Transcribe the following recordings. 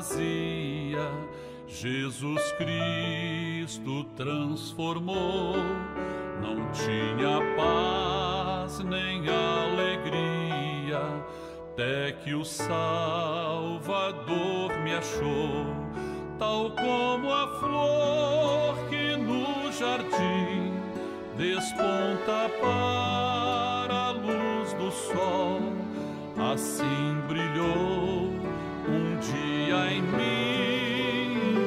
vazia, Jesus Cristo transformou. Não tinha paz nem alegria, até que o Salvador me achou. Tal como a flor que no jardim desponta para a luz do sol, assim brilhou um dia em mim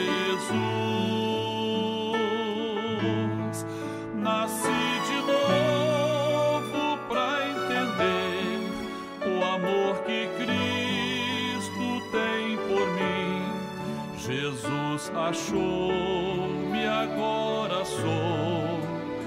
Jesus. Nasci de novo para entender o amor que Cristo tem por mim. Jesus achou-me, agora sou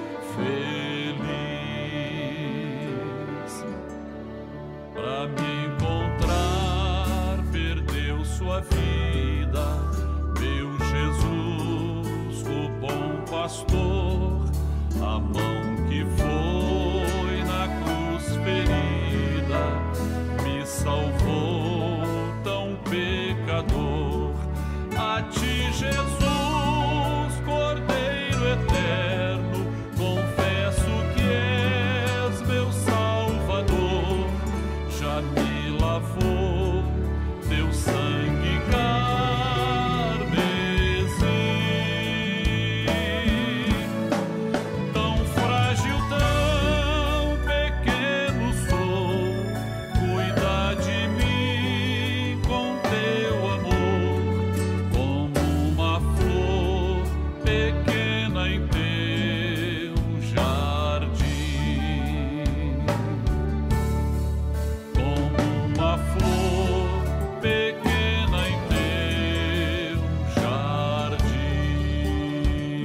feliz. Para me encontrar, perdeu sua vida, meu Jesus, o bom pastor, a mão que foi na cruz ferida, me salvou tão pecador. A ti, Jesus, Cordeiro eterno, confesso que és meu Salvador. Já me lavou teu sangue carmesim. Tão frágil, tão pequeno sou, cuida de mim com teu amor, como uma flor pequena em teu jardim. Como uma flor pequena em teu jardim.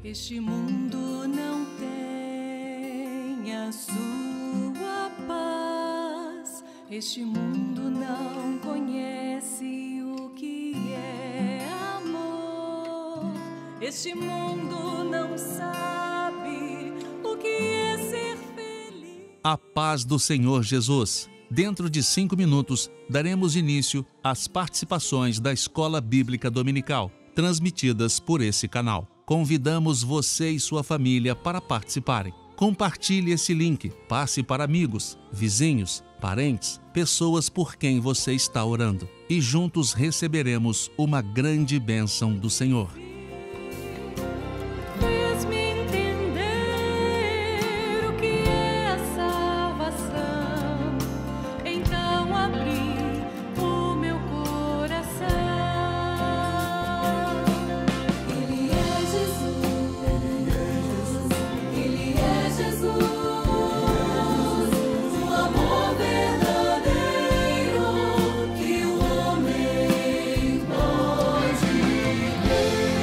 Este mundo não tem a sua paz. Este mundo não conhece o que é amor. Este mundo não sabe o que é ser feliz. A paz do Senhor Jesus. Dentro de 5 minutos, daremos início às participações da Escola Bíblica Dominical, transmitidas por esse canal. Convidamos você e sua família para participarem. Compartilhe esse link, passe para amigos, vizinhos, parentes, pessoas por quem você está orando. E juntos receberemos uma grande bênção do Senhor. Fez-me entender o que é a salvação. Então abri o meu coração. Ele é Jesus, Ele é Jesus, o amor verdadeiro que o homem pode ter.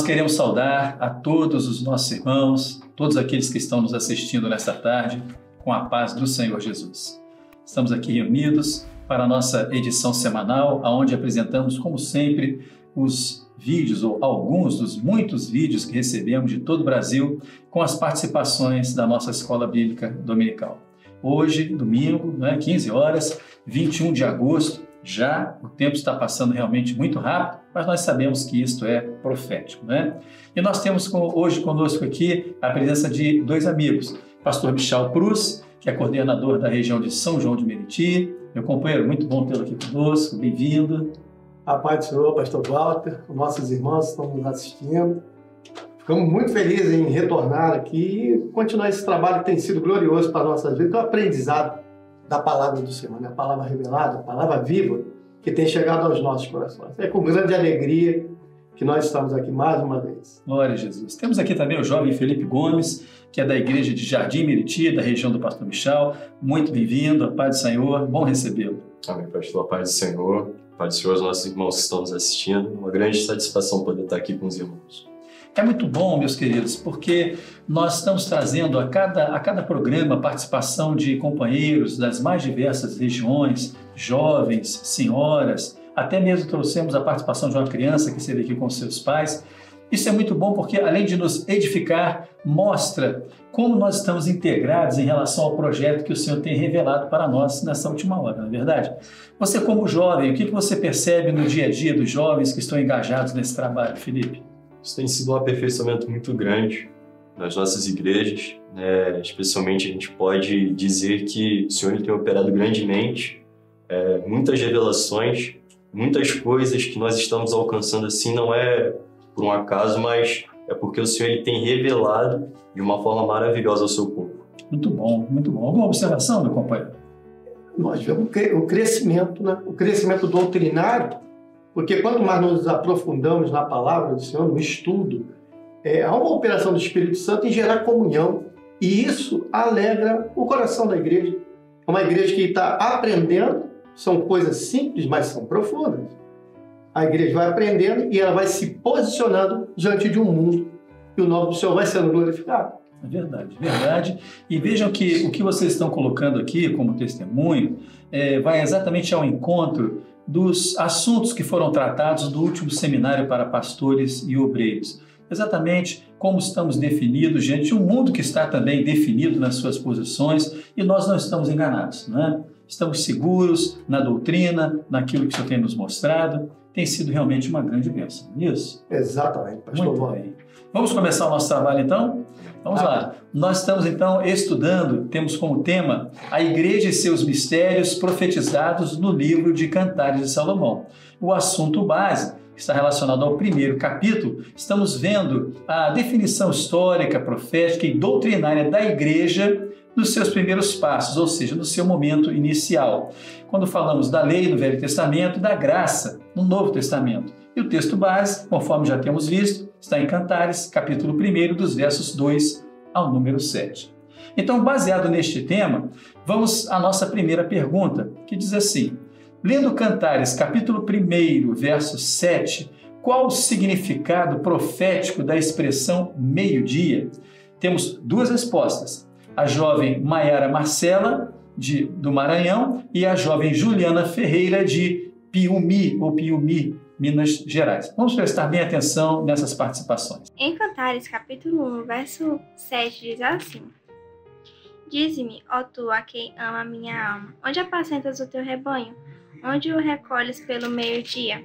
nós queremos saudar a todos os nossos irmãos, todos aqueles que estão nos assistindo nesta tarde, com a paz do Senhor Jesus. Estamos aqui reunidos para a nossa edição semanal, onde apresentamos, como sempre, os vídeos, ou alguns dos muitos vídeos que recebemos de todo o Brasil, com as participações da nossa Escola Bíblica Dominical. Hoje, domingo, 15 horas, 21 de agosto, já o tempo está passando realmente muito rápido, mas nós sabemos que isto é profético, né? E nós temos hoje conosco aqui a presença de dois amigos, pastor Michel Prus, que é coordenador da região de São João de Meriti. Meu companheiro, muito bom tê-lo aqui conosco, bem-vindo. A paz do Senhor, pastor Walter, nossos irmãos estão nos assistindo. Ficamos muito felizes em retornar aqui e continuar esse trabalho que tem sido glorioso para a nossa vida, que é o aprendizado da palavra do Senhor, né? A palavra revelada, a palavra viva, que tem chegado aos nossos corações. É com grande alegria que nós estamos aqui mais uma vez. Glória a Jesus. Temos aqui também o jovem Felipe Gomes, que é da igreja de Jardim Meriti, da região do pastor Michel. Muito bem-vindo, a paz do Senhor, bom recebê-lo. Amém, pastor, a paz do Senhor, a paz do Senhor, os nossos irmãos que estão nos assistindo. Uma grande satisfação poder estar aqui com os irmãos. É muito bom, meus queridos, porque nós estamos trazendo a cada programa a participação de companheiros das mais diversas regiões, jovens, senhoras, até mesmo trouxemos a participação de uma criança que esteve aqui com seus pais. Isso é muito bom porque, além de nos edificar, mostra como nós estamos integrados em relação ao projeto que o Senhor tem revelado para nós nessa última hora, não é verdade? Você, como jovem, o que você percebe no dia a dia dos jovens que estão engajados nesse trabalho, Felipe? Isso tem sido um aperfeiçoamento muito grande nas nossas igrejas, né? Especialmente a gente pode dizer que o Senhor tem operado grandemente, muitas revelações, muitas coisas que nós estamos alcançando assim, não é por um acaso, mas é porque o Senhor ele tem revelado de uma forma maravilhosa ao seu povo. Muito bom, muito bom. Alguma observação, meu companheiro? Nós vemos o crescimento, né? O crescimento doutrinário, porque quanto mais nos aprofundamos na palavra do Senhor, no estudo, há uma operação do Espírito Santo em gerar comunhão, e isso alegra o coração da igreja. É uma igreja que está aprendendo, são coisas simples, mas são profundas. A igreja vai aprendendo e ela vai se posicionando diante de um mundo, e o nome do Senhor vai sendo glorificado. É verdade, verdade. E vejam que o que vocês estão colocando aqui como testemunho vai exatamente ao encontro dos assuntos que foram tratados no último seminário para pastores e obreiros. Exatamente como estamos definidos diante de um mundo que está também definido nas suas posições, e nós não estamos enganados, não é? Estamos seguros na doutrina, naquilo que o Senhor tem nos mostrado. Tem sido realmente uma grande bênção, não é isso? Exatamente, pastor. Muito bem. Vamos começar o nosso trabalho então? Vamos lá. Nós estamos então estudando, temos como tema a Igreja e seus mistérios profetizados no livro de Cantares de Salomão. O assunto base está relacionado ao primeiro capítulo. Estamos vendo a definição histórica, profética e doutrinária da Igreja nos seus primeiros passos, ou seja, no seu momento inicial. Quando falamos da lei no Velho Testamento e da graça no Novo Testamento. E o texto base, conforme já temos visto, está em Cantares, capítulo 1, dos versos 2 ao número 7. Então, baseado neste tema, vamos à nossa primeira pergunta, que diz assim: lendo Cantares, capítulo 1, verso 7, qual o significado profético da expressão meio-dia? Temos duas respostas. A jovem Maiara Marcela, do Maranhão, e a jovem Juliana Ferreira, de Piumi, Minas Gerais. Vamos prestar bem atenção nessas participações. Em Cantares, capítulo 1, verso 7, diz assim: dize-me, ó tu, a quem ama a minha alma, onde apacentas o teu rebanho? Onde o recolhes pelo meio-dia?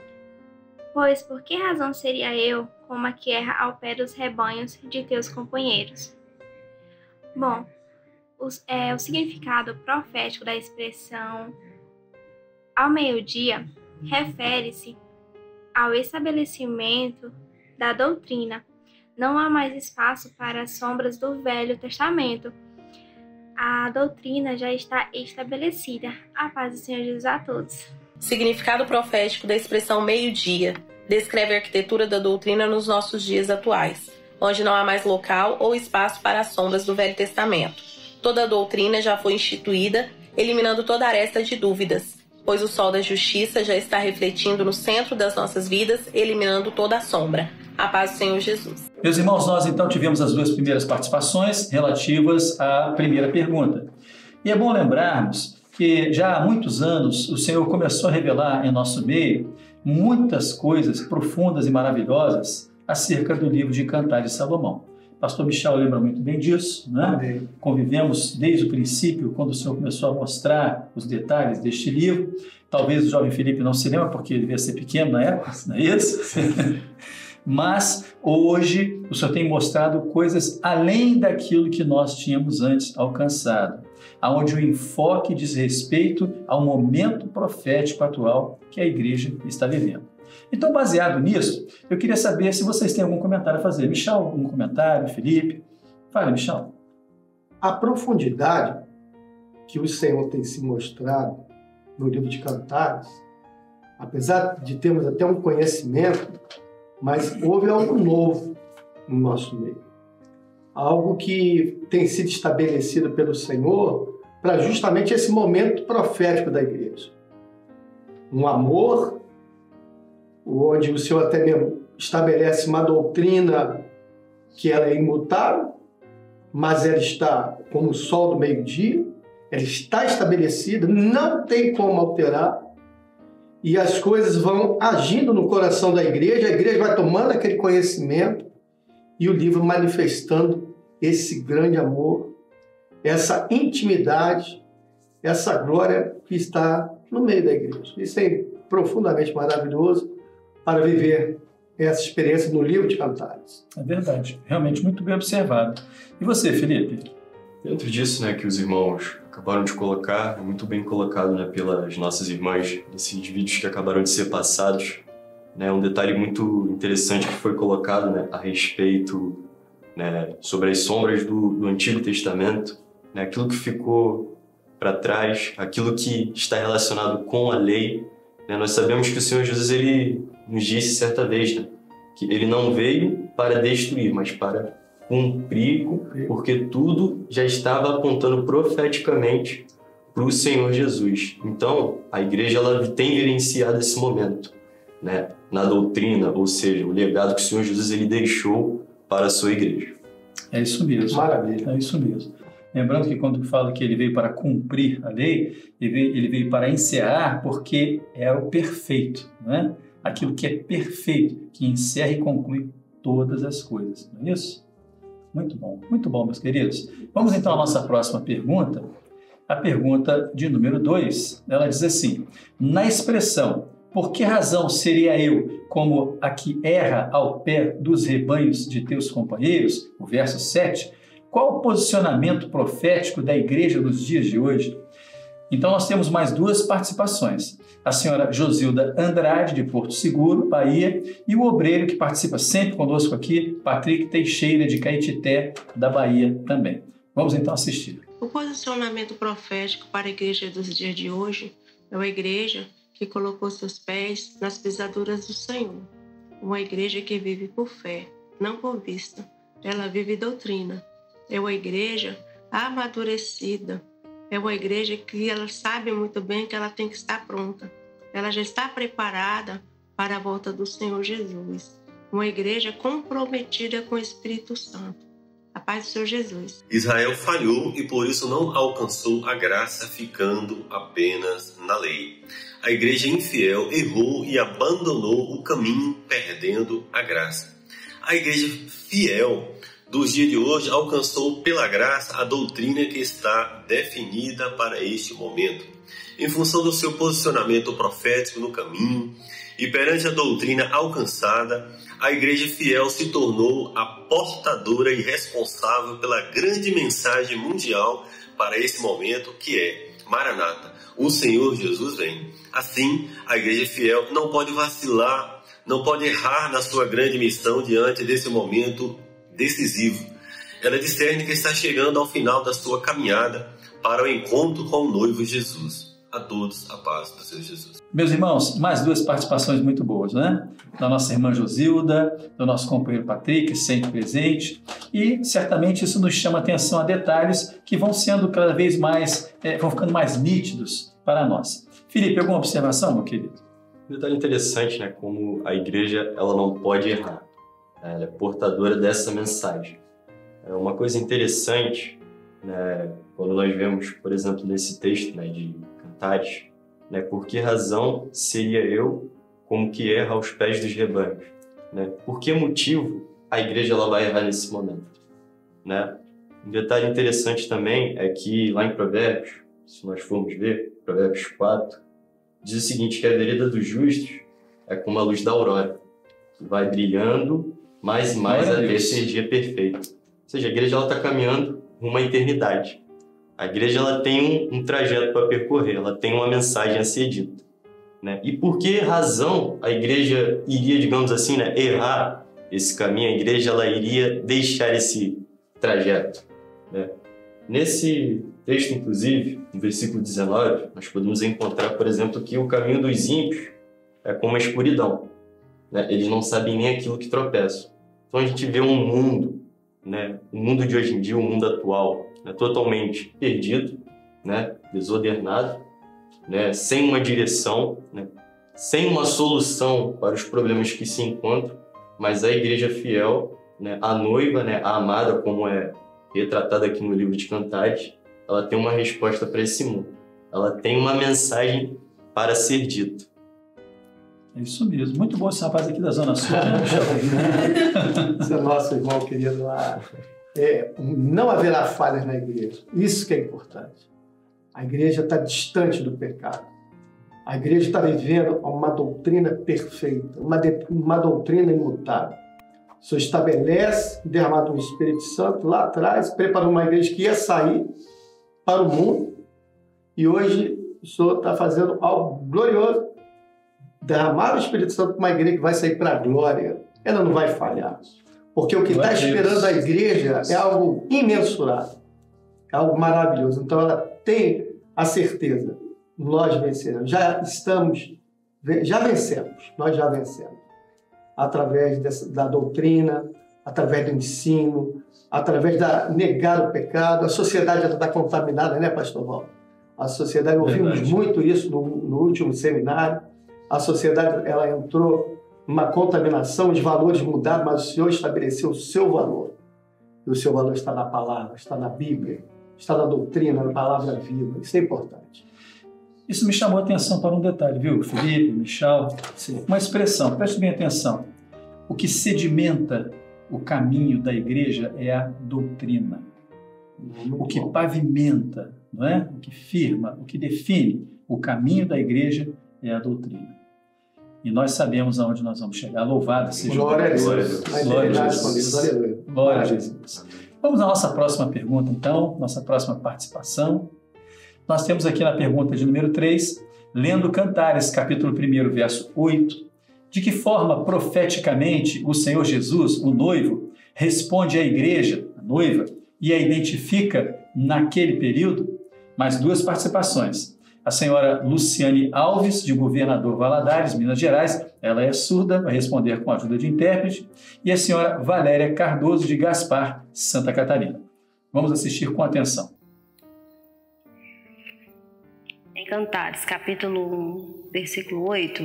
Pois por que razão seria eu como a que erra ao pé dos rebanhos de teus companheiros? Bom, o significado profético da expressão ao meio-dia refere-se ao estabelecimento da doutrina. Não há mais espaço para as sombras do Velho Testamento. A doutrina já está estabelecida. A paz do Senhor Jesus a todos. Significado profético da expressão meio-dia descreve a arquitetura da doutrina nos nossos dias atuais, onde não há mais local ou espaço para as sombras do Velho Testamento. Toda a doutrina já foi instituída, eliminando toda aresta de dúvidas, pois o sol da justiça já está refletindo no centro das nossas vidas, eliminando toda a sombra. A paz do Senhor Jesus. Meus irmãos, nós então tivemos as duas primeiras participações relativas à primeira pergunta. E é bom lembrarmos que já há muitos anos o Senhor começou a revelar em nosso meio muitas coisas profundas e maravilhosas acerca do livro de Cantares de Salomão. Pastor Michel lembra muito bem disso, né? Convivemos desde o princípio, quando o Senhor começou a mostrar os detalhes deste livro. Talvez o jovem Felipe não se lembre, porque ele devia ser pequeno na época, não é isso? Mas hoje o Senhor tem mostrado coisas além daquilo que nós tínhamos antes alcançado, onde o enfoque diz respeito ao momento profético atual que a igreja está vivendo. Então, baseado nisso, eu queria saber se vocês têm algum comentário a fazer. Michel, algum comentário? Felipe? Fala, Michel. A profundidade que o Senhor tem se mostrado no livro de Cantares, apesar de termos até um conhecimento, mas houve algo novo no nosso meio. Algo que tem sido estabelecido pelo Senhor para justamente esse momento profético da igreja. Um amor, onde o Senhor até mesmo estabelece uma doutrina que ela é imutável, mas ela está como o sol do meio-dia, ela está estabelecida, não tem como alterar, e as coisas vão agindo no coração da igreja, a igreja vai tomando aquele conhecimento e o livro manifestando esse grande amor, essa intimidade, essa glória que está no meio da igreja. Isso é profundamente maravilhoso para viver essa experiência no livro de Cantares. É verdade, realmente muito bem observado. E você, Felipe? Dentro disso, né, que os irmãos acabaram de colocar, muito bem colocado, né, pelas nossas irmãs, nesses vídeos que acabaram de ser passados, né, um detalhe muito interessante que foi colocado, né, a respeito, né, sobre as sombras do Antigo Testamento, né, aquilo que ficou para trás, aquilo que está relacionado com a lei, né, nós sabemos que o Senhor Jesus, ele nos disse certa vez, né, que ele não veio para destruir, mas para cumprir, porque tudo já estava apontando profeticamente para o Senhor Jesus. Então, a igreja ela tem vivenciado esse momento, né, na doutrina, ou seja, o legado que o Senhor Jesus ele deixou para a sua igreja. É isso mesmo. Maravilha. É isso mesmo. Lembrando que quando fala que ele veio para cumprir a lei, ele veio para encerrar, porque é o perfeito, né? Aquilo que é perfeito, que encerra e conclui todas as coisas, não é isso? Muito bom, meus queridos. Vamos então à nossa próxima pergunta. A pergunta de número 2, ela diz assim: na expressão, por que razão seria eu como a que erra ao pé dos rebanhos de teus companheiros? O verso 7, qual o posicionamento profético da igreja nos dias de hoje? Então nós temos mais duas participações. A senhora Josilda Andrade, de Porto Seguro, Bahia, e o obreiro que participa sempre conosco aqui, Patrick Teixeira, de Caetité, da Bahia também. Vamos então assistir. O posicionamento profético para a igreja dos dias de hoje é uma igreja que colocou seus pés nas pisaduras do Senhor. Uma igreja que vive por fé, não por vista. Ela vive doutrina. É uma igreja amadurecida. É uma igreja que ela sabe muito bem que ela tem que estar pronta. Ela já está preparada para a volta do Senhor Jesus. Uma igreja comprometida com o Espírito Santo. A paz do Senhor Jesus. Israel falhou e por isso não alcançou a graça, ficando apenas na lei. A igreja infiel errou e abandonou o caminho, perdendo a graça. A igreja fiel dos dias de hoje alcançou pela graça a doutrina que está definida para este momento. Em função do seu posicionamento profético no caminho e perante a doutrina alcançada, a igreja fiel se tornou a portadora e responsável pela grande mensagem mundial para esse momento, que é: Maranata, o Senhor Jesus vem. Assim, a igreja fiel não pode vacilar, não pode errar na sua grande missão diante desse momento decisivo. Ela discerne que está chegando ao final da sua caminhada para o encontro com o noivo Jesus. A todos, a paz do Senhor Jesus. Meus irmãos, mais duas participações muito boas, né? Da nossa irmã Josilda, do nosso companheiro Patrick, sempre presente. E certamente isso nos chama atenção a detalhes que vão sendo cada vez mais, vão ficando mais nítidos para nós. Felipe, alguma observação, meu querido? Um detalhe interessante, né? Como a igreja ela não pode errar. ela é portadora dessa mensagem. Uma coisa interessante, né, quando nós vemos, por exemplo, nesse texto, né, de Cantares, né, por que razão seria eu como que erra aos pés dos rebanhos? Né? Por que motivo a igreja ela vai errar nesse momento? Né? Um detalhe interessante também é que lá em Provérbios, se nós formos ver, Provérbios 4, diz o seguinte, que a vereda dos justos é como a luz da aurora, que vai brilhando mais e mais até ser dia perfeito. Ou seja, a igreja está caminhando rumo à eternidade. A igreja ela tem um trajeto para percorrer, ela tem uma mensagem a ser dita. Né? E por que razão a igreja iria, digamos assim, né, errar esse caminho? A igreja ela iria deixar esse trajeto. Né? Nesse texto, inclusive, no versículo 19, nós podemos encontrar, por exemplo, que o caminho dos ímpios é como a escuridão. Né? Eles não sabem nem aquilo que tropeçam. Então a gente vê um mundo, né, o mundo de hoje em dia, o mundo atual, né, totalmente perdido, né, desordenado, né, sem uma direção, né, sem uma solução para os problemas que se encontram, mas a igreja fiel, né, a noiva, né, a amada, como é retratada aqui no livro de Cantares, ela tem uma resposta para esse mundo. Ela tem uma mensagem para ser dita. É isso mesmo. Muito bom esse rapaz aqui da Zona Sul. Esse é nosso irmão querido lá. Não haverá falhas na igreja. Isso que é importante. A igreja está distante do pecado. A igreja está vivendo uma doutrina perfeita, uma doutrina imutável. O Senhor estabelece, derramado no Espírito Santo, lá atrás, preparou uma igreja que ia sair para o mundo, e hoje o Senhor está fazendo algo glorioso, derramar o Espírito Santo para uma igreja que vai sair para a glória. Ela não vai falhar, porque o que está esperando a igreja é algo imensurável, é algo maravilhoso. Então ela tem a certeza, nós venceremos, já vencemos, nós já vencemos. Através da doutrina, através do ensino, através da negar o pecado. A sociedade já está contaminada, né, pastor Val? A sociedade, ouvimos muito isso no último seminário. A sociedade ela entrou numa contaminação, os valores mudaram, mas o Senhor estabeleceu o seu valor. E o seu valor está na palavra, está na Bíblia, está na doutrina, na palavra viva. Isso é importante. Isso me chamou a atenção para um detalhe, viu, Felipe, Michel? Sim. Uma expressão, preste bem atenção. O que sedimenta o caminho da igreja é a doutrina. O que pavimenta, não é? O que firma, o que define o caminho da igreja é a doutrina. E nós sabemos aonde nós vamos chegar. Louvado seja Glória a Deus. Glória a Deus. Glória a Jesus. Vamos à nossa próxima pergunta, então, nossa próxima participação. Nós temos aqui na pergunta de número 3, lendo Cantares, capítulo 1, verso 8, de que forma profeticamente o Senhor Jesus, o noivo, responde à igreja, a noiva, e a identifica naquele período? Mais duas participações. A senhora Luciane Alves, de Governador Valadares, Minas Gerais, ela é surda, vai responder com a ajuda de intérprete, e a senhora Valéria Cardoso, de Gaspar, Santa Catarina. Vamos assistir com atenção. Em Cantares, capítulo 1, versículo 8,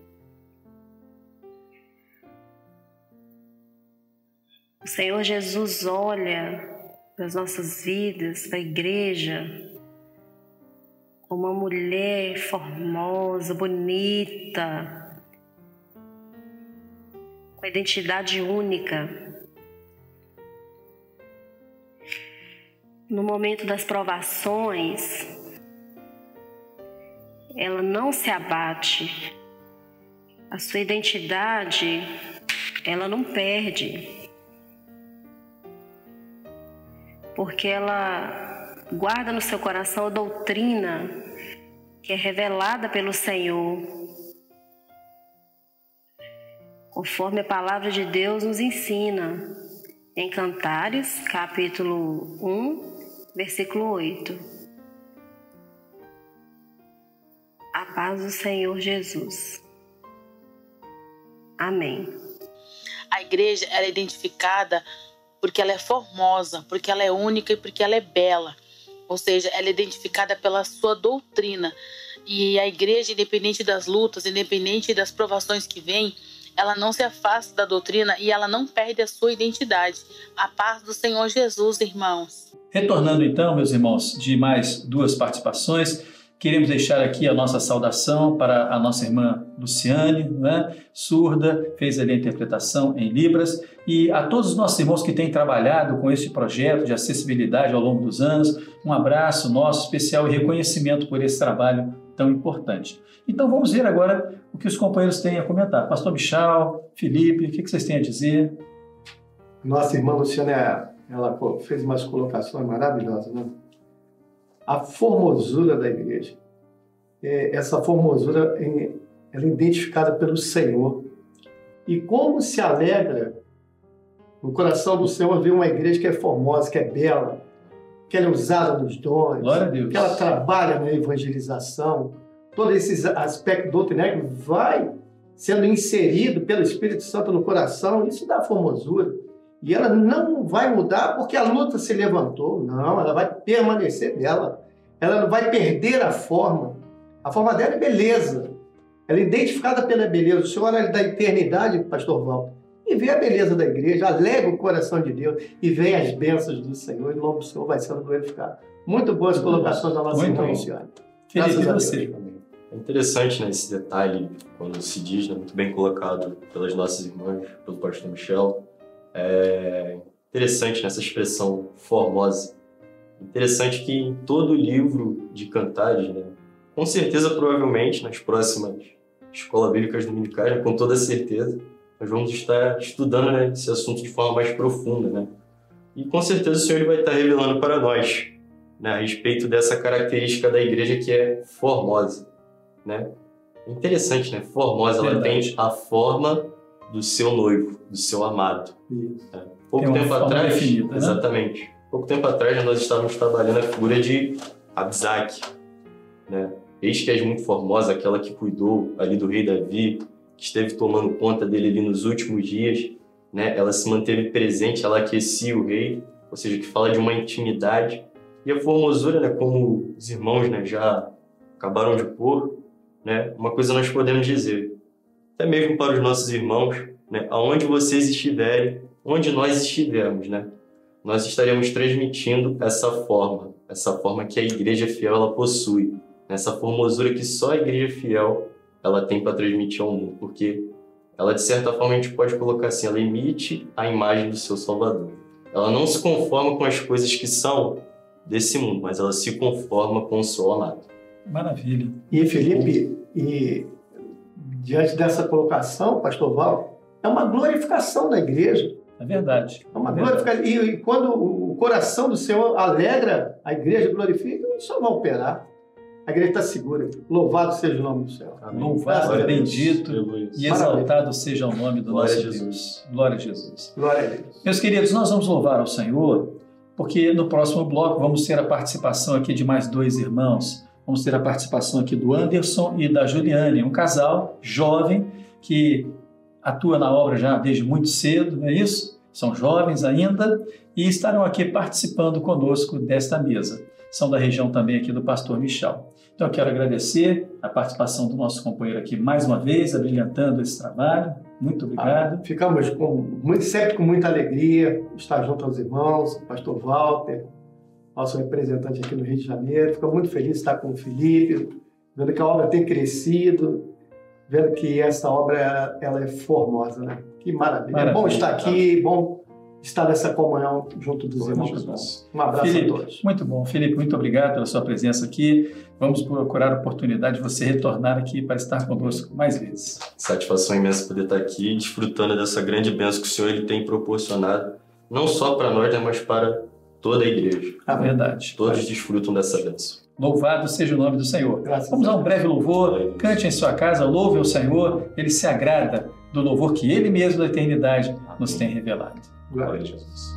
o Senhor Jesus olha para as nossas vidas, para a igreja, como uma mulher formosa, bonita, com a identidade única. No momento das provações, ela não se abate, a sua identidade, ela não perde, porque ela guarda no seu coração a doutrina que é revelada pelo Senhor, conforme a palavra de Deus nos ensina, em Cantares, capítulo 1, versículo 8. A paz do Senhor Jesus. Amém. A igreja ela é identificada porque ela é formosa, porque ela é única e porque ela é bela. Ou seja, ela é identificada pela sua doutrina. E a igreja, independente das lutas, independente das provações que vêm, ela não se afasta da doutrina e ela não perde a sua identidade. A paz do Senhor Jesus, irmãos. Retornando então, meus irmãos, de mais 2 participações, queremos deixar aqui a nossa saudação para a nossa irmã Luciane, né? Surda, fez ali a interpretação em Libras, e a todos os nossos irmãos que têm trabalhado com esse projeto de acessibilidade ao longo dos anos, um abraço nosso especial e reconhecimento por esse trabalho tão importante. Então vamos ver agora o que os companheiros têm a comentar. Pastor Michal, Felipe, o que vocês têm a dizer? Nossa irmã Luciana, ela fez umas colocações maravilhosas, né? A formosura da igreja. Essa formosura ela é identificada pelo Senhor. E como se alegra no coração do Senhor ver uma igreja que é formosa, que é bela, que ela é usada nos dons, Glória a Deus. que ela trabalha na evangelização, todo esse aspecto doutrinário que vai sendo inserido pelo Espírito Santo no coração, isso dá formosura. E ela não vai mudar porque a luta se levantou. Não, ela vai permanecer dela. Ela não vai perder a forma. A forma dela é beleza. Ela é identificada pela beleza. O Senhor olha da eternidade, pastor Walter, e vê a beleza da igreja, alegra o coração de Deus e vem as bênçãos do Senhor, e o nome do Senhor vai sendo glorificado. Muito boas colocações da nossa irmã Luciane. Felipe, você. É interessante, né, esse detalhe, quando se diz, né, muito bem colocado pelas nossas irmãs, pelo pastor Michel. É interessante nessa expressão formosa. Interessante que em todo livro de cantares, né, com certeza, provavelmente, nas próximas escolas bíblicas dominicais, né, com toda certeza, nós vamos estar estudando, né, esse assunto de forma mais profunda, né? E com certeza o Senhor vai estar revelando para nós, né, a respeito dessa característica da igreja que é formosa, né? Interessante, né? Formosa, ela tem a forma do seu noivo, do seu amado. Né? Pouco tempo atrás, definida, exatamente. Né? Pouco tempo atrás nós estávamos trabalhando a figura de Abisag, né? Eis que és muito formosa, aquela que cuidou ali do rei Davi, que esteve tomando conta dele ali nos últimos dias, né? Ela se manteve presente, ela aquecia o rei, ou seja, que fala de uma intimidade. E a formosura, né, como os irmãos, né, já acabaram de pôr, né, uma coisa nós podemos dizer, até mesmo para os nossos irmãos, né, aonde vocês estiverem, onde nós estivermos, né, nós estaremos transmitindo essa forma que a igreja fiel ela possui, essa formosura que só a igreja fiel ela tem para transmitir ao mundo, porque ela, de certa forma, a gente pode colocar assim, ela emite a imagem do seu Salvador. Ela não se conforma com as coisas que são desse mundo, mas ela se conforma com o seu amado. Maravilha. E, Felipe, diante dessa colocação, pastor Val, é uma glorificação da igreja. É verdade. É uma glorificação. E quando o coração do Senhor alegra, a igreja glorifica, o Senhor vai operar. A igreja está segura. Louvado seja o nome do Senhor. Amém. Louvado, bendito e exaltado seja o nome do nosso Deus. Glória a Jesus. Glória a Deus. Meus queridos, nós vamos louvar ao Senhor, porque no próximo bloco vamos ter a participação aqui de mais 2 irmãos. Vamos ter a participação aqui do Anderson e da Juliane, um casal jovem que atua na obra já desde muito cedo, não é isso? São jovens ainda e estarão aqui participando conosco desta mesa. São da região também aqui do pastor Michel. Então eu quero agradecer a participação do nosso companheiro aqui mais uma vez, abrilhantando esse trabalho. Muito obrigado. Ficamos sempre com muita alegria estar junto aos irmãos, o pastor Walter, nosso representante aqui no Rio de Janeiro. Fico muito feliz de estar com o Felipe, vendo que a obra tem crescido, vendo que essa obra ela é formosa, né? Que maravilha. É bom estar aqui, bom estar nessa comunhão junto dos irmãos. Um abraço Felipe, a todos. Muito bom. Felipe, muito obrigado pela sua presença aqui. Vamos procurar a oportunidade de você retornar aqui para estar conosco mais vezes. Satisfação imensa poder estar aqui, desfrutando dessa grande bênção que o Senhor ele tem proporcionado, não só para nós, né, mas para toda a igreja. É verdade. Todos desfrutam dessa bênção. Louvado seja o nome do Senhor. Vamos a um breve louvor. Cante em sua casa, louve o Senhor. Ele se agrada do louvor que Ele mesmo da eternidade nos tem revelado. Glória a Jesus.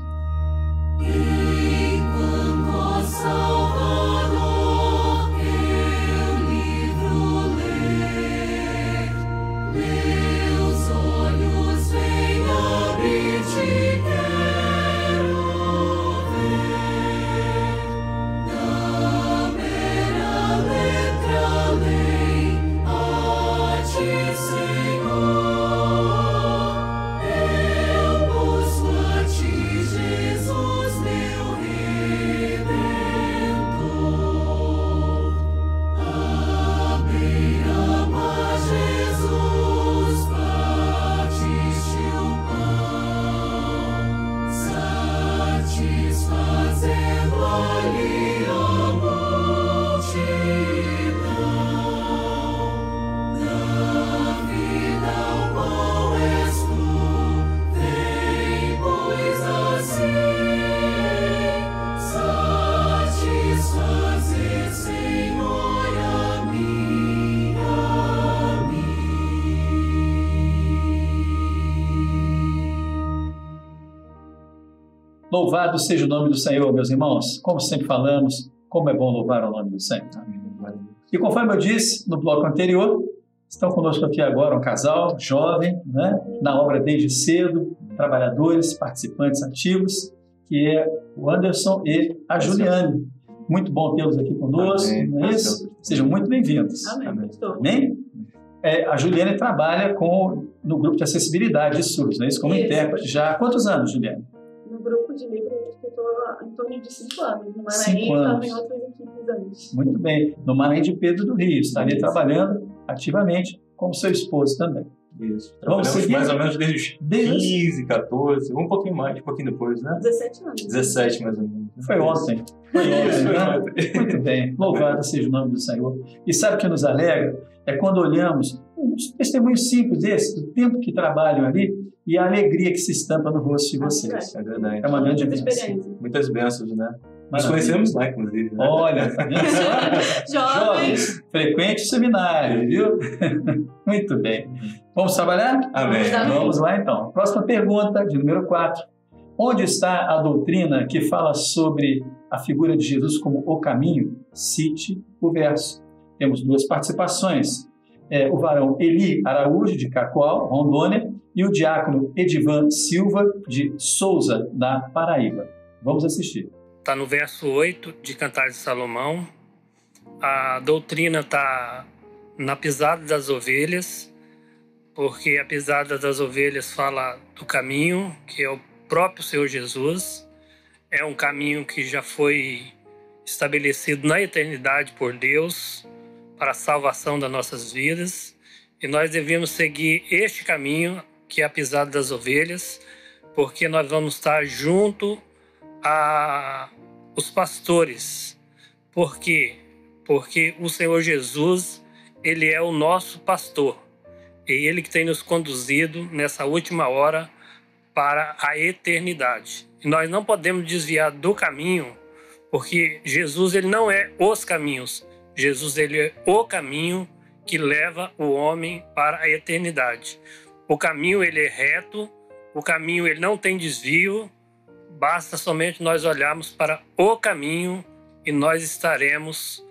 Enquanto Salvador teu livro lê, meus olhos vêm abrir-te, quero ver. Da mera letra lei a ti, Senhor. Louvado seja o nome do Senhor, meus irmãos. Como sempre falamos, como é bom louvar o nome do Senhor. E conforme eu disse no bloco anterior, estão conosco aqui agora um casal jovem, né, na obra desde cedo, trabalhadores, participantes ativos, que é o Anderson e a Juliane. Muito bom tê-los aqui conosco, não é isso? Sejam muito bem-vindos. Amém? A Juliane trabalha no grupo de acessibilidade de surdos, não é isso? Como intérprete. Já há quantos anos, Juliane? No grupo de livro, eu estou em torno de 5 anos. No Maranhão, estava em outras equipes antes. Muito bem. No Maranhão de Pedro do Rio. Estaria trabalhando ativamente como seu esposo também. Isso. Trabalhamos mais ou menos desde os 15, 14, um pouquinho mais, um pouquinho depois, né? 17 anos. 17 mais ou menos. Foi ontem. Né? Muito bem. Louvado seja o nome do Senhor. E sabe o que nos alegra? É quando olhamos uns testemunhos simples desses, do tempo que trabalham ali, e a alegria que se estampa no rosto de vocês. É verdade. É uma grande bênção. Muitas bênçãos, né? Nós conhecemos lá, inclusive. Né? Olha, jovens, frequente seminário, viu? Muito bem. Vamos trabalhar? Amém. Vamos lá, então. Próxima pergunta, de número 4. Onde está a doutrina que fala sobre a figura de Jesus como o caminho? Cite o verso. Temos 2 participações. O varão Eli Araújo, de Cacoal, Rondônia, e o diácono Edivan Silva, de Souza, da Paraíba. Vamos assistir. Está no verso 8 de Cantares de Salomão. A doutrina está na pisada das ovelhas, porque a pisada das ovelhas fala do caminho, que é o próprio Senhor Jesus. É um caminho que já foi estabelecido na eternidade por Deus para a salvação das nossas vidas. E nós devemos seguir este caminho, que é a pisada das ovelhas, porque nós vamos estar junto os pastores. Por quê? Porque o Senhor Jesus, Ele é o nosso pastor. E Ele que tem nos conduzido nessa última hora para a eternidade. E nós não podemos desviar do caminho, porque Jesus, Ele não é os caminhos. Jesus, Ele é o caminho que leva o homem para a eternidade. O caminho, ele é reto, o caminho, ele não tem desvio. Basta somente nós olharmos para o caminho e nós estaremos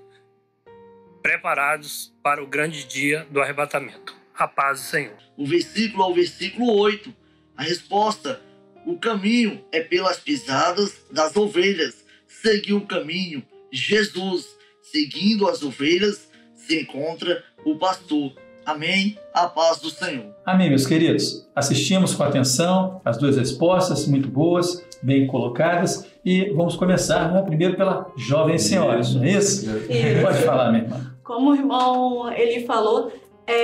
preparados para o grande dia do arrebatamento. A paz do Senhor. O versículo ao versículo 8, a resposta: o caminho é pelas pisadas das ovelhas. Seguir o caminho, Jesus. Seguindo as ovelhas, se encontra o pastor. Amém? A paz do Senhor. Amém, meus queridos. Assistimos com atenção as 2 respostas, muito boas, bem colocadas. E vamos começar, né, primeiro pela jovem senhora, não é isso? Pode falar, minha irmã. Como o irmão ele falou,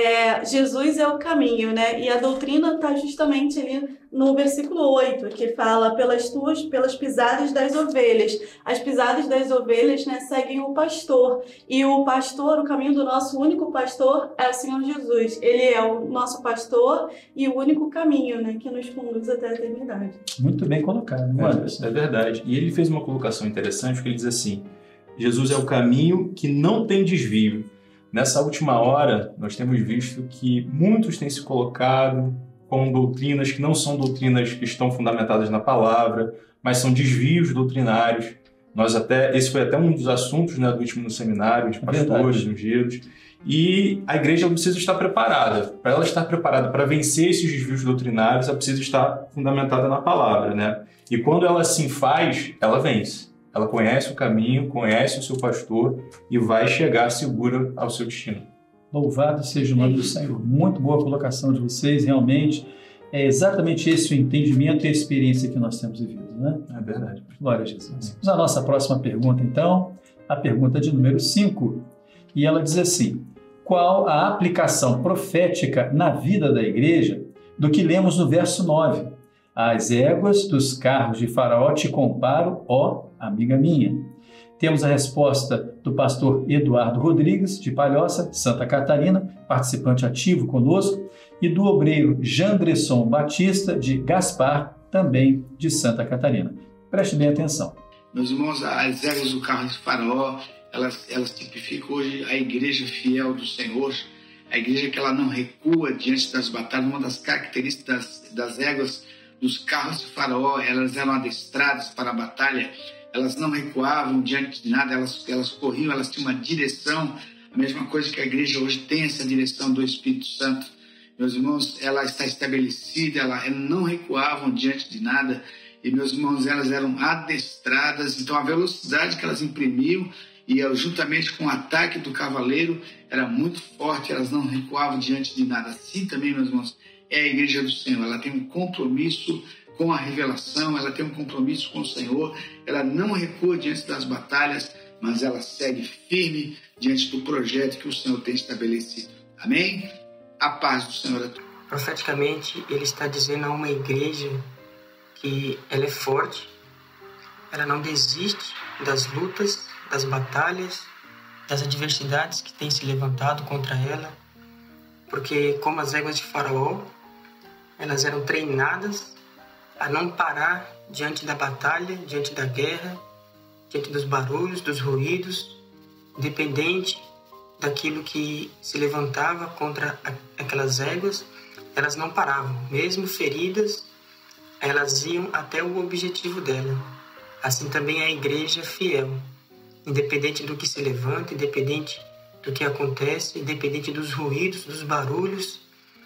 Jesus é o caminho, né? E a doutrina está justamente ali no versículo 8, que fala pelas pisadas das ovelhas. As pisadas das ovelhas, né, seguem o pastor. E o pastor, o caminho do nosso único pastor é o Senhor Jesus. Ele é o nosso pastor e o único caminho, né, que nos conduz até a eternidade. Muito bem colocado, Anderson. É verdade. E ele fez uma colocação interessante, porque ele diz assim: Jesus é o caminho que não tem desvio. Nessa última hora, nós temos visto que muitos têm se colocado com doutrinas que não são doutrinas que estão fundamentadas na palavra, mas são desvios doutrinários. Esse foi até um dos assuntos, né, do último seminário, de pastores, ungidos. E a igreja precisa estar preparada. Para ela estar preparada para vencer esses desvios doutrinários, ela precisa estar fundamentada na palavra, né? E quando ela assim faz, ela vence. Ela conhece o caminho, conhece o seu pastor e vai chegar segura ao seu destino. Louvado seja o nome do Senhor. Muito boa colocação de vocês, realmente. É exatamente esse o entendimento e a experiência que nós temos vivido, né? É verdade. Glória a Jesus. Vamos à nossa próxima pergunta, então. A pergunta de número 5. E ela diz assim: qual a aplicação profética na vida da igreja do que lemos no verso 9? As éguas dos carros de Faraó te comparo, ó amiga minha. Temos a resposta do pastor Eduardo Rodrigues, de Palhoça, Santa Catarina, participante ativo conosco, e do obreiro Jandresson Batista, de Gaspar, também de Santa Catarina. Preste bem atenção. Meus irmãos, as éguas do carro de Faraó, elas tipificam hoje a igreja fiel do Senhor, a igreja que ela não recua diante das batalhas. Uma das características das éguas dos carros de Faraó, elas eram adestradas para a batalha, elas não recuavam diante de nada, elas corriam, elas tinham uma direção, a mesma coisa que a igreja hoje tem, essa direção do Espírito Santo. Meus irmãos, ela está estabelecida, elas não recuavam diante de nada, e meus irmãos, elas eram adestradas, então a velocidade que elas imprimiam, e juntamente com o ataque do cavaleiro, era muito forte, elas não recuavam diante de nada. Assim também, meus irmãos, é a igreja do Senhor, ela tem um compromisso com a revelação, ela tem um compromisso com o Senhor, ela não recua diante das batalhas, mas ela segue firme diante do projeto que o Senhor tem estabelecido. Amém? A paz do Senhor a todos. Profeticamente, ele está dizendo a uma igreja que ela é forte, ela não desiste das lutas, das batalhas, das adversidades que têm se levantado contra ela, porque como as éguas de Faraó, elas eram treinadas a não parar diante da batalha, diante da guerra, diante dos barulhos, dos ruídos, independente daquilo que se levantava contra aquelas éguas, elas não paravam, mesmo feridas, elas iam até o objetivo dela. Assim também é a igreja fiel, independente do que se levanta, independente do que acontece, independente dos ruídos, dos barulhos,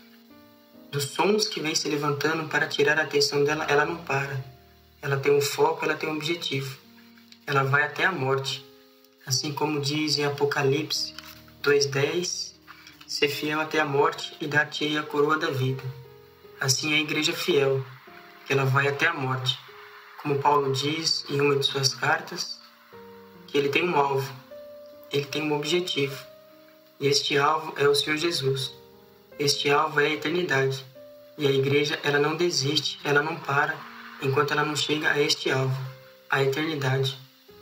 dos sons que vêm se levantando para tirar a atenção dela, ela não para. Ela tem um foco, ela tem um objetivo. Ela vai até a morte. Assim como diz em Apocalipse 2:10, ser fiel até a morte e dar-te-ei a coroa da vida. Assim é a igreja fiel, que ela vai até a morte. Como Paulo diz em uma de suas cartas, que ele tem um alvo, ele tem um objetivo. E este alvo é o Senhor Jesus. Este alvo é a eternidade. E a igreja, ela não desiste, ela não para, enquanto ela não chega a este alvo, a eternidade.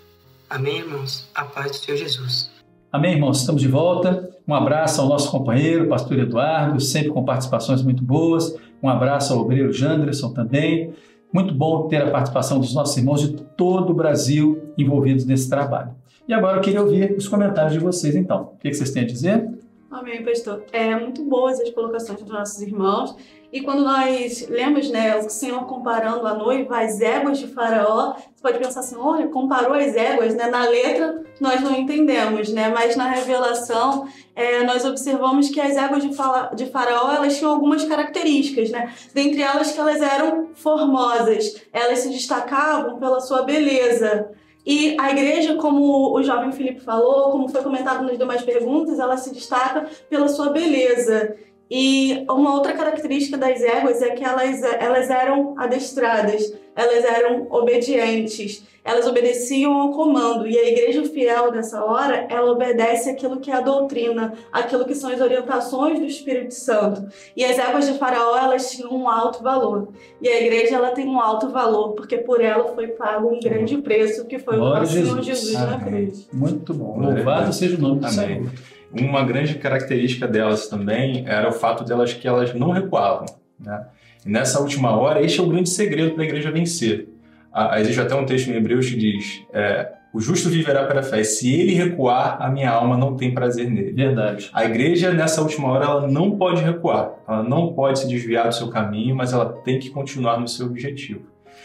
Amém, irmãos? A paz do Senhor Jesus. Amém, irmãos? Estamos de volta. Um abraço ao nosso companheiro, pastor Eduardo, sempre com participações muito boas. Um abraço ao obreiro Janderson também. Muito bom ter a participação dos nossos irmãos de todo o Brasil envolvidos nesse trabalho. E agora eu queria ouvir os comentários de vocês, então. O que vocês têm a dizer? Amém, pastor. É muito boas as colocações dos nossos irmãos. E quando nós lemos, né, o Senhor comparando a noiva às éguas de Faraó, você pode pensar assim, olha, comparou as éguas, né? Na letra nós não entendemos, né? Mas na revelação nós observamos que as éguas de Faraó, elas tinham algumas características, né? Dentre elas que elas eram formosas, elas se destacavam pela sua beleza. E a igreja, como o jovem Felipe falou, como foi comentado nas demais perguntas, ela se destaca pela sua beleza. E uma outra característica das éguas é que elas eram adestradas, elas eram obedientes, elas obedeciam ao comando. E a igreja fiel dessa hora, ela obedece aquilo que é a doutrina, aquilo que são as orientações do Espírito Santo. E as éguas de Faraó, elas tinham um alto valor. E a igreja, ela tem um alto valor, porque por ela foi pago um grande preço, que foi o nosso Senhor Jesus na cruz. Muito bom. Louvado seja o nome do Senhor. Uma grande característica delas também era o fato delas que elas não recuavam, né? E nessa última hora, este é o grande segredo para a igreja vencer. Existe até um texto em Hebreus que diz, o justo viverá pela fé, se ele recuar, a minha alma não tem prazer nele. Verdade. A igreja, nessa última hora, ela não pode recuar, ela não pode se desviar do seu caminho, mas ela tem que continuar no seu objetivo.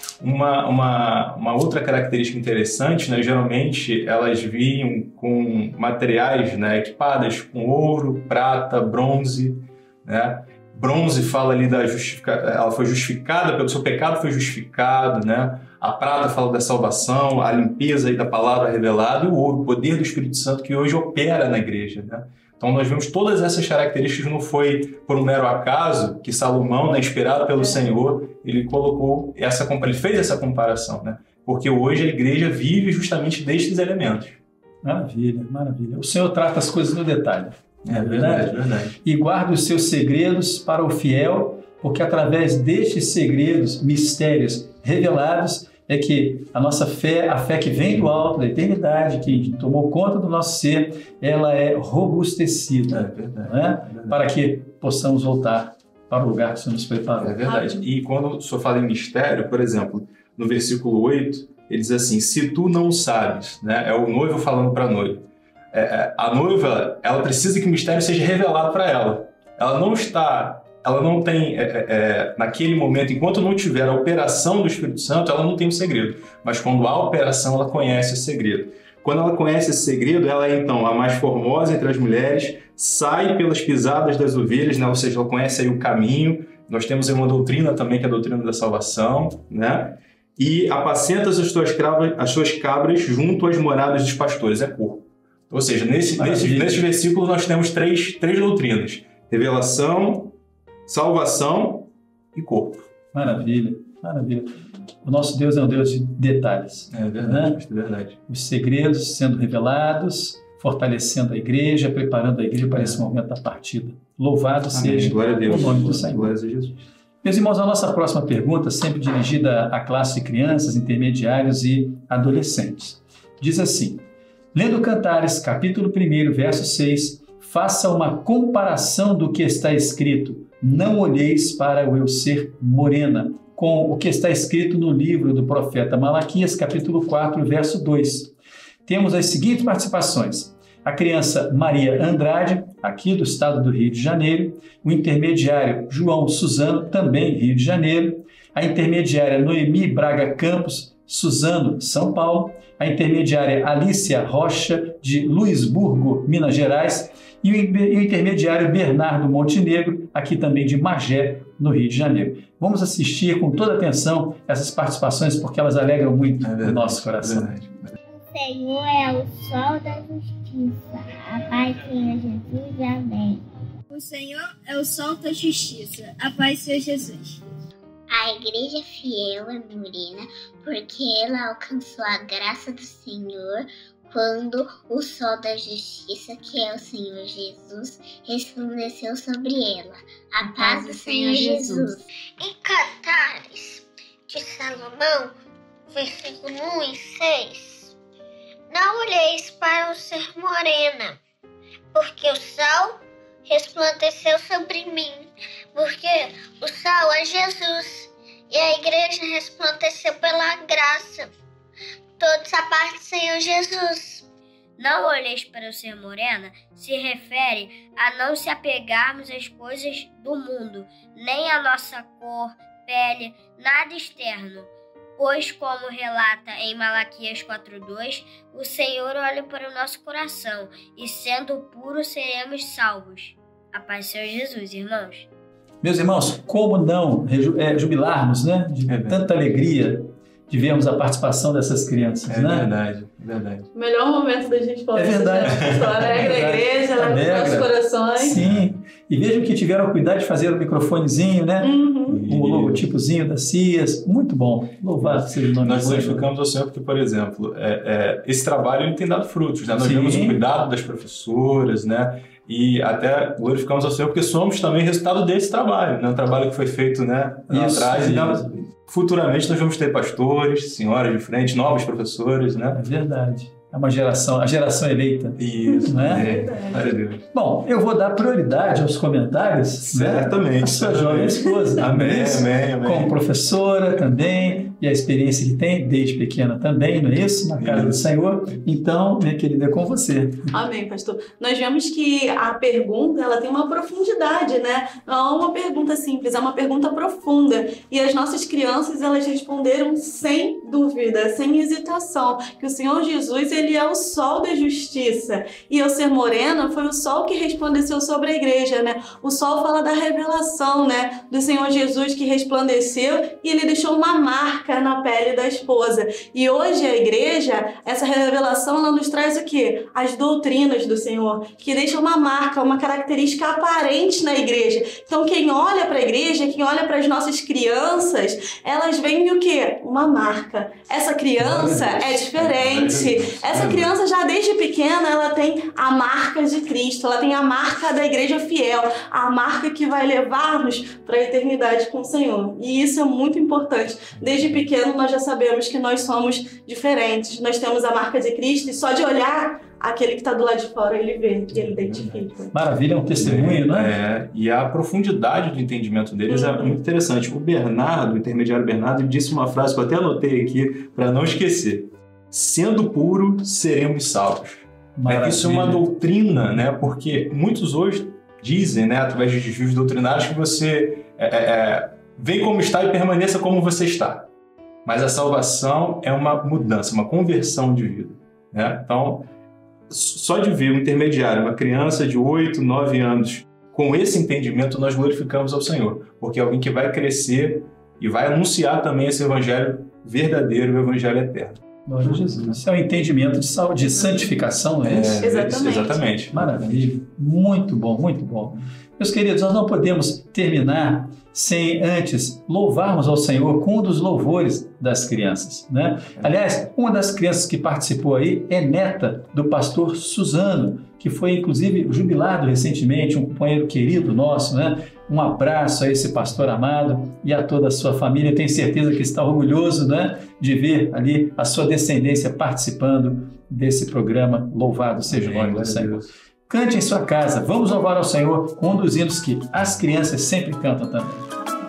Uma outra característica interessante, né, geralmente elas vinham com materiais, né, equipadas com ouro, prata, bronze, né? Bronze fala ali ela foi justificada, pelo seu pecado foi justificado, né? A prata fala da salvação, a limpeza aí da palavra revelada, e o ouro, o poder do Espírito Santo que hoje opera na igreja, né? Então nós vemos todas essas características, não foi por um mero acaso que Salomão, né, inspirado pelo Senhor, ele fez essa comparação, né? Porque hoje a igreja vive justamente destes elementos. Maravilha, maravilha. O Senhor trata as coisas no detalhe. É verdade. E guarda os seus segredos para o fiel, porque através destes segredos, mistérios revelados, é que a nossa fé, a fé que vem do alto, da eternidade, que tomou conta do nosso ser, ela é robustecida, para que possamos voltar para o lugar que o Senhor nos preparou. É verdade. E quando o Senhor fala em mistério, por exemplo, no versículo 8, ele diz assim, se tu não sabes, né? É o noivo falando para a noiva. A noiva, ela precisa que o mistério seja revelado para ela. Ela não está ela não tem, naquele momento, enquanto não tiver a operação do Espírito Santo, ela não tem o segredo. Mas quando há operação, ela conhece o segredo. Quando ela conhece esse segredo, ela é então a mais formosa entre as mulheres, sai pelas pisadas das ovelhas, né? Ou seja, ela conhece aí o caminho. Nós temos aí uma doutrina também, que é a doutrina da salvação, né? E apacenta as suas cabras junto às moradas dos pastores, é corpo. Ou seja, nesse versículo nós temos três doutrinas: revelação, salvação e corpo. Maravilha, maravilha. O nosso Deus é um Deus de detalhes. É verdade, né? É verdade. Os segredos sendo revelados, fortalecendo a igreja, preparando a igreja para esse momento da partida. Louvado seja o nome do Senhor. Glória a Jesus. Meus irmãos, a nossa próxima pergunta, sempre dirigida à classe de crianças, intermediários e adolescentes. Diz assim: lendo Cantares, capítulo 1, verso 6, faça uma comparação do que está escrito: não olheis para o eu ser morena, com o que está escrito no livro do profeta Malaquias, capítulo 4, verso 2. Temos as seguintes participações: a criança Maria Andrade, aqui do estado do Rio de Janeiro, o intermediário João Suzano, também Rio de Janeiro, a intermediária Noemi Braga Campos, Suzano, São Paulo, a intermediária Alícia Rocha, de Luisburgo, Minas Gerais, e o intermediário Bernardo Montenegro, aqui também de Magé, no Rio de Janeiro. Vamos assistir com toda atenção essas participações, porque elas alegram muito o nosso coração. O Senhor é o sol da justiça. A paz seja Jesus. Amém. O Senhor é o sol da justiça. A paz seja Jesus. A igreja fiel é morena porque ela alcançou a graça do Senhor quando o sol da justiça, que é o Senhor Jesus, resplandeceu sobre ela. A paz do Senhor Jesus. Em Cantares de Salomão, versículo 1 e 6, não olheis para o ser morena, porque o sol resplandeceu sobre mim, porque o sol é Jesus, e a igreja resplandeceu pela graça. Todos a paz do Senhor Jesus. Não olheis para o ser morena se refere a não se apegarmos às coisas do mundo, nem à nossa cor, pele, nada externo. Pois, como relata em Malaquias 4:2, o Senhor olha para o nosso coração, e sendo puros seremos salvos. A paz do Senhor Jesus, irmãos. Meus irmãos, como não jubilarmos, né, de tanta alegria de vermos a participação dessas crianças, né? Verdade, verdade. O melhor momento da gente falar isso, né? Alegra a igreja, alegra os nossos corações. Sim, e vejam que tiveram cuidado de fazer o microfonezinho, né? O logotipozinho da CIAS, muito bom. Louvado seja o nome de Deus. Nós glorificamos ao Senhor porque, por exemplo, esse trabalho ele tem dado frutos, né? Nós vemos o cuidado das professoras, né? E até glorificamos ao Senhor porque somos também resultado desse trabalho, né? Um trabalho que foi feito, né, lá atrás. E futuramente nós vamos ter pastores, senhoras de frente, novos professores, né? É verdade. É uma geração, a geração eleita. Isso, né? Maravilha. Bom, eu vou dar prioridade aos comentários. Certamente. Né? A sua jovem esposa. Amém, amém. Como professora também, e a experiência que tem, desde pequena também, não é isso? Na casa do Senhor. Então, minha querida, é com você. Amém, pastor. Nós vemos que a pergunta, ela tem uma profundidade, né? Não é uma pergunta simples, é uma pergunta profunda. E as nossas crianças, elas responderam sem dúvida, sem hesitação, que o Senhor Jesus, ele é o sol da justiça. E ao ser morena, foi o sol que resplandeceu sobre a igreja, né? O sol fala da revelação, né? Do Senhor Jesus que resplandeceu e ele deixou uma marca na pele da esposa. E hoje a igreja, essa revelação, ela nos traz o quê? As doutrinas do Senhor, que deixam uma marca, uma característica aparente na igreja. Então quem olha para a igreja, quem olha para as nossas crianças, elas veem o quê? Uma marca. Essa criança é diferente. Essa criança já desde pequena, ela tem a marca de Cristo, ela tem a marca da igreja fiel, a marca que vai levar-nos para a eternidade com o Senhor. E isso é muito importante. Desde pequeno nós já sabemos que nós somos diferentes, nós temos a marca de Cristo e só de olhar aquele que está do lado de fora, ele vê, ele identifica. Maravilha, é um testemunho, né? E a profundidade do entendimento deles é muito interessante. O Bernardo, o intermediário Bernardo, ele disse uma frase que eu até anotei aqui para não esquecer. Sendo puro, seremos salvos. Isso é uma doutrina, né? Porque muitos hoje dizem, né, através de desvios doutrinários, que você vem como está e permaneça como você está. Mas a salvação é uma mudança, uma conversão de vida, né? Então, só de ver um intermediário, uma criança de 8, 9 anos, com esse entendimento, nós glorificamos ao Senhor, porque é alguém que vai crescer e vai anunciar também esse evangelho verdadeiro, o evangelho eterno. Glória a Jesus. Isso é um entendimento de saúde, de santificação, não é isso? Exatamente. Maravilha. Muito bom, muito bom. Meus queridos, nós não podemos terminar sem antes louvarmos ao Senhor com um dos louvores das crianças, né? Aliás, uma das crianças que participou aí é neta do pastor Suzano, que foi inclusive jubilado recentemente, um companheiro querido nosso, né? Um abraço a esse pastor amado e a toda a sua família. Eu tenho certeza que está orgulhoso, né, de ver ali a sua descendência participando desse programa. Louvado seja o nome do Senhor. Cante em sua casa, vamos louvar ao Senhor com um dos hinos que as crianças sempre cantam também.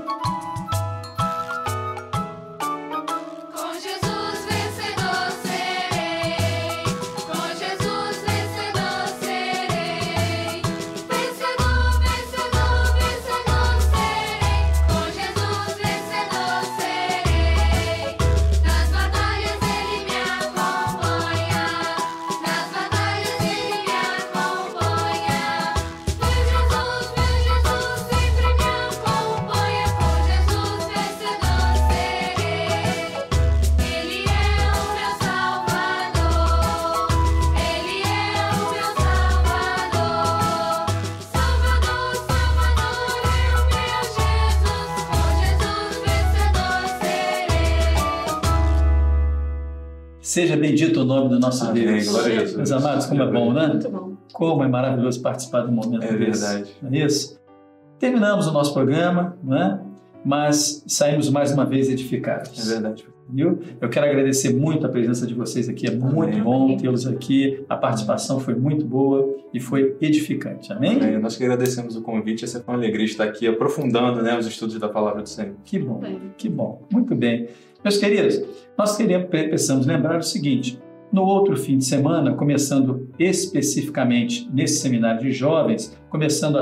Seja bendito o nome do nosso Deus. Glória a Jesus. Meus amados, como é bom, né? Muito bom. Como é maravilhoso participar do momento desse. Verdade. Não é isso? Terminamos o nosso programa, né? Mas saímos mais uma vez edificados. É verdade. Viu? Eu quero agradecer muito a presença de vocês aqui. É muito bom tê-los aqui. A participação foi muito boa e foi edificante. Amém? Nós que agradecemos o convite. Essa foi uma alegria estar aqui aprofundando, né, os estudos da Palavra do Senhor. Que bom, que bom. Muito bem. Meus queridos, nós precisamos lembrar o seguinte: no outro fim de semana, começando especificamente nesse seminário de jovens, começando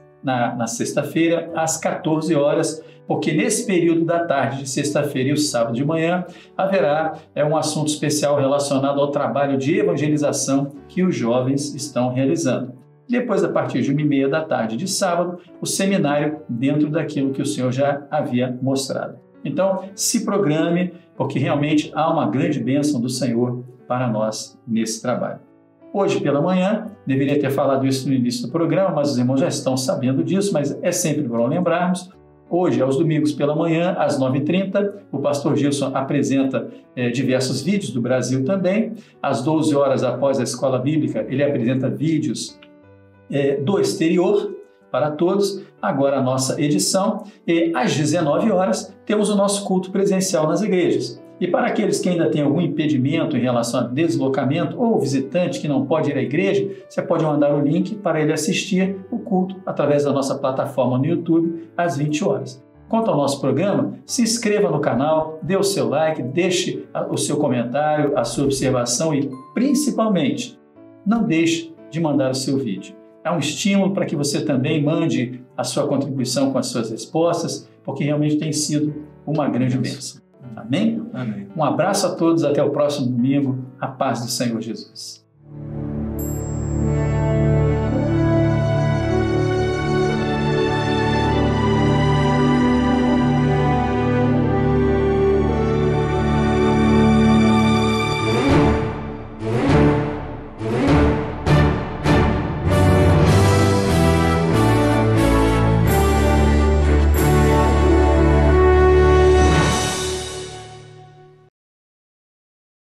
na sexta-feira, às 14 horas, porque nesse período da tarde de sexta-feira e o sábado de manhã, haverá um assunto especial relacionado ao trabalho de evangelização que os jovens estão realizando. Depois, a partir de 1h30 da tarde de sábado, o seminário dentro daquilo que o Senhor já havia mostrado. Então, se programe, porque realmente há uma grande bênção do Senhor para nós nesse trabalho. Hoje pela manhã, deveria ter falado isso no início do programa, mas os irmãos já estão sabendo disso, mas é sempre bom lembrarmos. Hoje, aos domingos pela manhã, às 9h30, o pastor Gilson apresenta diversos vídeos do Brasil também. Às 12 horas, após a escola bíblica, ele apresenta vídeos do exterior para todos. Agora a nossa edição, e às 19 horas temos o nosso culto presencial nas igrejas. E para aqueles que ainda têm algum impedimento em relação a deslocamento ou visitante que não pode ir à igreja, você pode mandar o link para ele assistir o culto através da nossa plataforma no YouTube às 20 horas. Quanto ao nosso programa, se inscreva no canal, dê o seu like, deixe o seu comentário, a sua observação e, principalmente, não deixe de mandar o seu vídeo. É um estímulo para que você também mande a sua contribuição com as suas respostas, porque realmente tem sido uma grande bênção. Amém? Amém. Um abraço a todos, até o próximo domingo. A paz do Senhor Jesus.